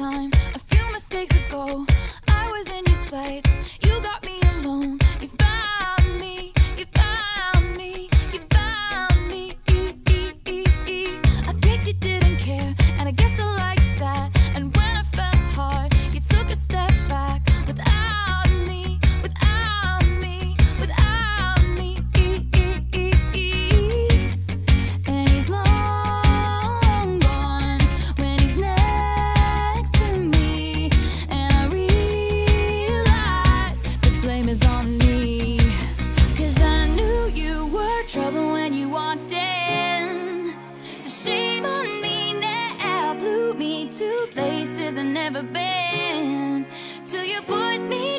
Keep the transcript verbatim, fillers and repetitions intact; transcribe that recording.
time, a few mistakes ago, I was in your sights. You got me alone. You found me. You found me. You found me. E -e -e -e. I guess you didn't care, and I guess I liked that. And when I fell hard, you took a step back. Without me, without me, without me. E -e -e -e. And he's long gone when he's next to me, and I realize the blame is on me. 'Cause I knew you were trouble when you walked in, so shame on me now. Flew me to places I've never been, till you put me